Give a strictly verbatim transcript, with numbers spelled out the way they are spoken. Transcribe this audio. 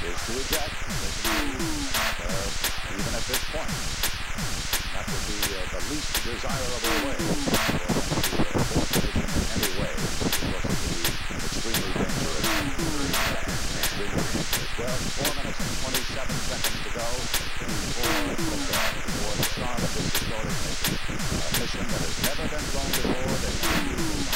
is to eject, uh, even at this point. That would be uh, the least desirable way for them to uh, abort the mission in any way, because it would be extremely dangerous. Extremely dangerous. Well, four minutes and twenty-seven seconds to go before liftoff, before the start of this historic mission. A mission that has never been flown before. They never used